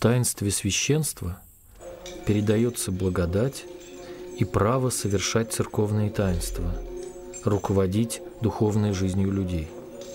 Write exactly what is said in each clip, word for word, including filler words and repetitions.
таинстве священства передается благодать и право совершать церковные таинства, руководить духовной жизнью людей.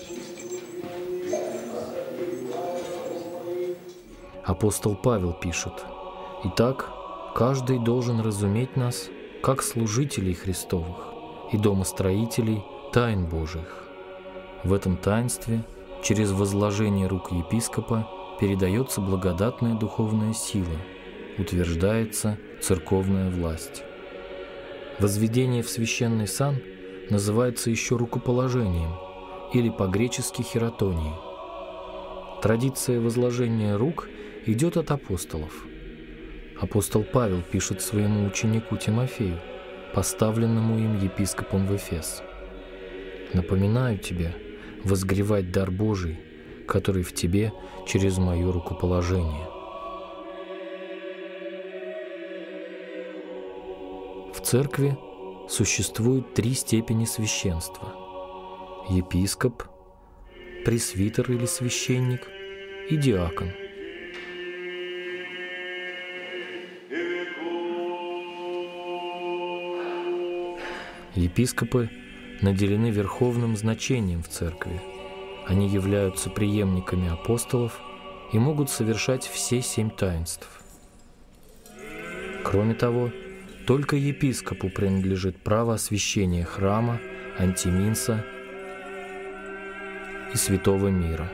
Апостол Павел пишет: «Итак, каждый должен разуметь нас, как служителей Христовых и домостроителей тайн Божиих. В этом таинстве через возложение рук епископа передается благодатная духовная сила, утверждается церковная власть». Возведение в священный сан называется еще рукоположением или по-гречески хиротонией. Традиция возложения рук идет от апостолов. Апостол Павел пишет своему ученику Тимофею, поставленному им епископом в Эфес: «Напоминаю тебе возгревать дар Божий, который в тебе через мое рукоположение». В церкви существует три степени священства: епископ, пресвитер или священник и диакон. Епископы наделены верховным значением в церкви. Они являются преемниками апостолов и могут совершать все семь таинств. Кроме того, только епископу принадлежит право освящения храма, антиминса и святого мира.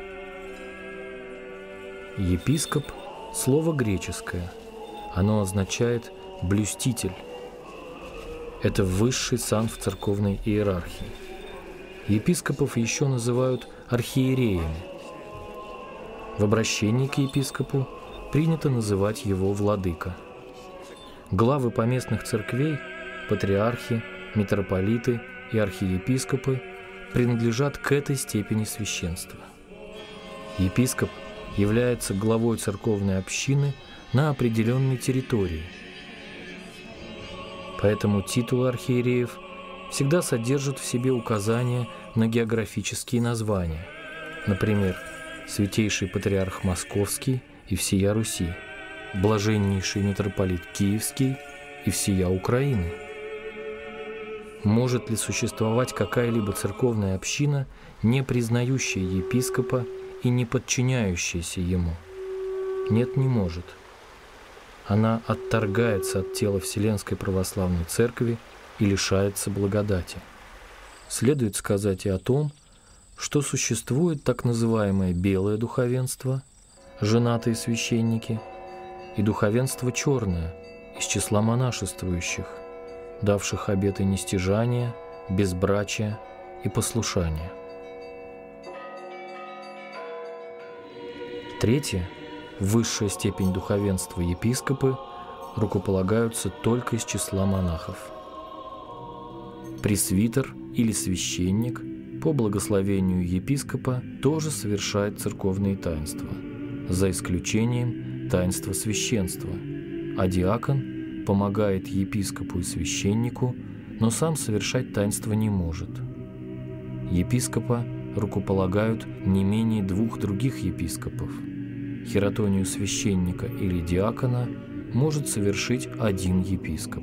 Епископ – слово греческое. Оно означает «блюститель». Это высший сан в церковной иерархии. Епископов еще называют архиереями. В обращении к епископу принято называть его владыка. Главы поместных церквей, патриархи, митрополиты и архиепископы принадлежат к этой степени священства. Епископ является главой церковной общины на определенной территории. Поэтому титулы архиереев всегда содержат в себе указания на географические названия. Например, Святейший Патриарх Московский и всея Руси, Блаженнейший Митрополит Киевский и всея Украины. Может ли существовать какая-либо церковная община, не признающая епископа и не подчиняющаяся ему? Нет, не может. Она отторгается от тела Вселенской Православной Церкви и лишается благодати. Следует сказать и о том, что существует так называемое белое духовенство, женатые священники, и духовенство черное, из числа монашествующих, давших обеты нестяжания, безбрачия и послушания. Третье, высшая степень духовенства епископы, рукополагаются только из числа монахов. Пресвитер или священник по благословению епископа тоже совершает церковные таинства, за исключением таинства священства, а диакон помогает епископу и священнику, но сам совершать таинство не может. Епископа рукополагают не менее двух других епископов. Хиротонию священника или диакона может совершить один епископ.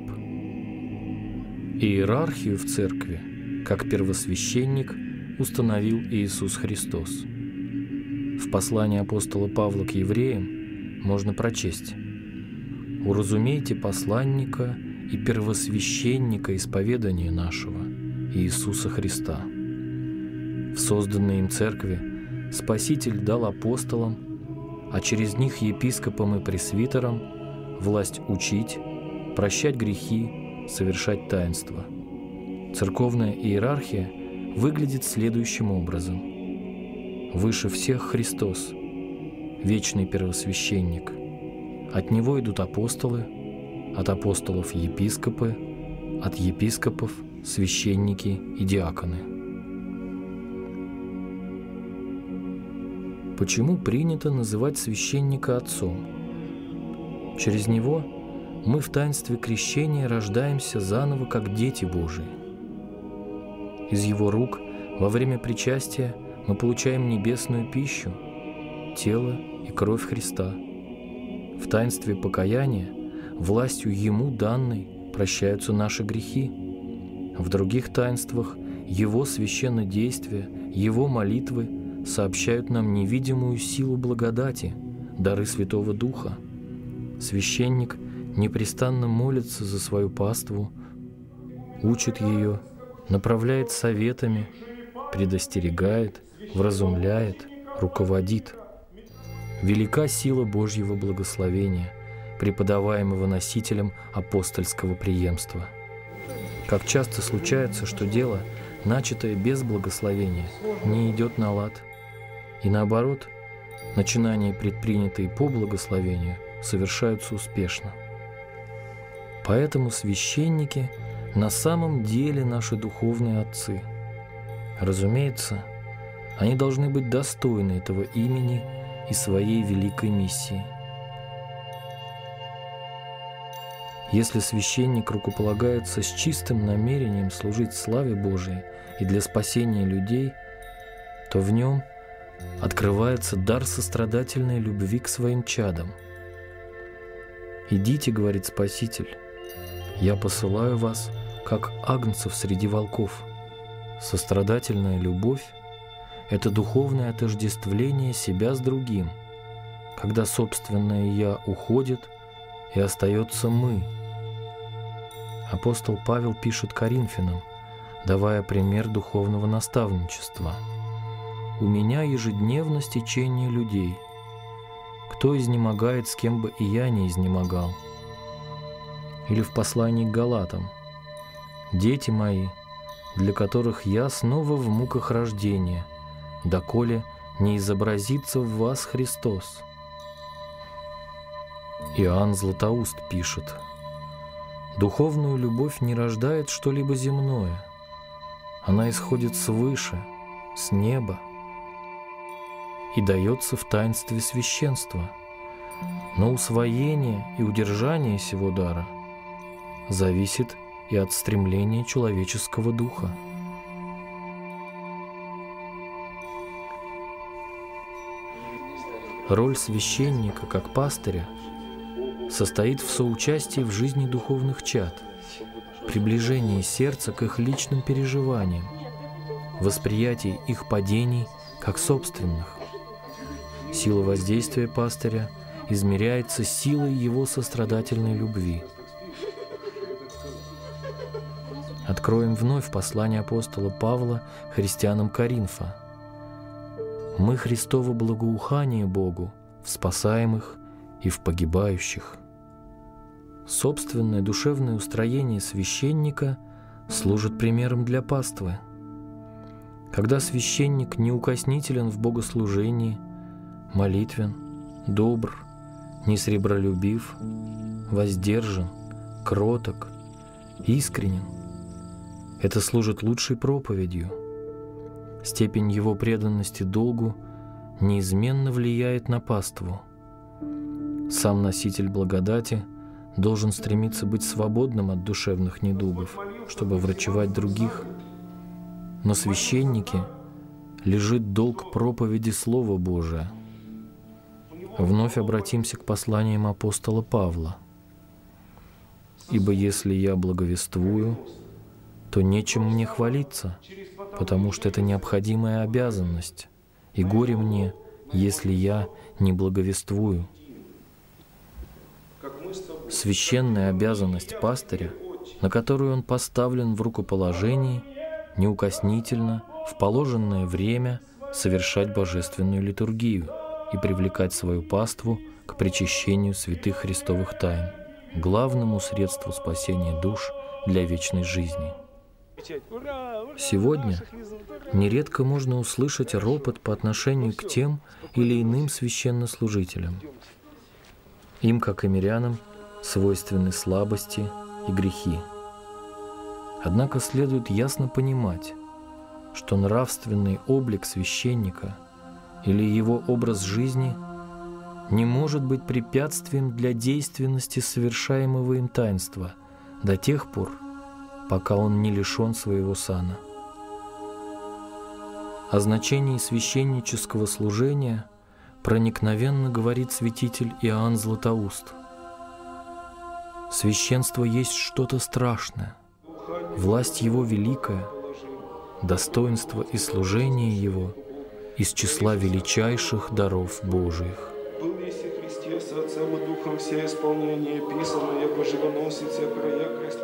Иерархию в церкви, как первосвященник, установил Иисус Христос. В послании апостола Павла к евреям можно прочесть: «Уразумейте посланника и первосвященника исповедания нашего, Иисуса Христа». В созданной им церкви Спаситель дал апостолам, а через них епископам и пресвитерам власть учить, прощать грехи, совершать таинства. Церковная иерархия выглядит следующим образом. Выше всех Христос, вечный первосвященник. От Него идут апостолы, от апостолов епископы, от епископов священники и диаконы. Почему принято называть священника отцом? Через него мы в таинстве крещения рождаемся заново, как дети Божии. Из его рук во время причастия мы получаем небесную пищу, тело и кровь Христа. В таинстве покаяния, властью Ему данной, прощаются наши грехи. В других таинствах Его священнодействия, Его молитвы сообщают нам невидимую силу благодати, дары Святого Духа. Священник непрестанно молится за свою паству, учит ее, направляет советами, предостерегает, вразумляет, руководит. Велика сила Божьего благословения, преподаваемого носителем апостольского преемства. Как часто случается, что дело, начатое без благословения, не идет на лад, и наоборот, начинания, предпринятые по благословению, совершаются успешно. Поэтому священники на самом деле наши духовные отцы. Разумеется, они должны быть достойны этого имени и своей великой миссии. Если священник рукополагается с чистым намерением служить славе Божией и для спасения людей, то в нем открывается дар сострадательной любви к своим чадам. «Идите, — говорит Спаситель, — я посылаю вас, как агнцев среди волков». Сострадательная любовь — это духовное отождествление себя с другим, когда собственное «я» уходит и остается «мы». Апостол Павел пишет Коринфянам, давая пример духовного наставничества: «У меня ежедневно стечение людей. Кто изнемогает, с кем бы и я не изнемогал?» Или в послании к Галатам: «Дети мои, для которых я снова в муках рождения, доколе не изобразится в вас Христос». Иоанн Златоуст пишет: «Духовную любовь не рождает что-либо земное. Она исходит свыше, с неба, и дается в таинстве священства. Но усвоение и удержание сего дара зависит и от стремления человеческого духа». Роль священника как пастыря состоит в соучастии в жизни духовных чад, приближении сердца к их личным переживаниям, восприятии их падений как собственных. Сила воздействия пастыря измеряется силой его сострадательной любви. Откроем вновь послание апостола Павла христианам Коринфа. «Мы Христово благоухание Богу в спасаемых и в погибающих». Собственное душевное устроение священника служит примером для паствы. Когда священник неукоснителен в богослужении, молитвен, добр, несребролюбив, воздержан, кроток, искренен, это служит лучшей проповедью. Степень его преданности долгу неизменно влияет на паству. Сам носитель благодати должен стремиться быть свободным от душевных недугов, чтобы врачевать других. Но священнике лежит долг проповеди Слова Божия. Вновь обратимся к посланиям апостола Павла. «Ибо если я благовествую, то нечем мне хвалиться, потому что это необходимая обязанность, и горе мне, если я не благовествую». Священная обязанность пастыря, на которую он поставлен в рукоположении, неукоснительно, в положенное время совершать божественную литургию и привлекать свою паству к причащению святых христовых тайн, главному средству спасения душ для вечной жизни. Сегодня нередко можно услышать ропот по отношению к тем или иным священнослужителям. Им, как и мирянам, свойственны слабости и грехи. Однако следует ясно понимать, что нравственный облик священника или его образ жизни не может быть препятствием для действенности совершаемого им таинства до тех пор, пока он не лишен своего сана. О значении священнического служения проникновенно говорит святитель Иоанн Златоуст. Священство есть что-то страшное, власть его великая, достоинство и служение его из числа величайших даров Божиих. Был еси Христе с Отцем и Духом все исполнение писано, яко живоносице края крест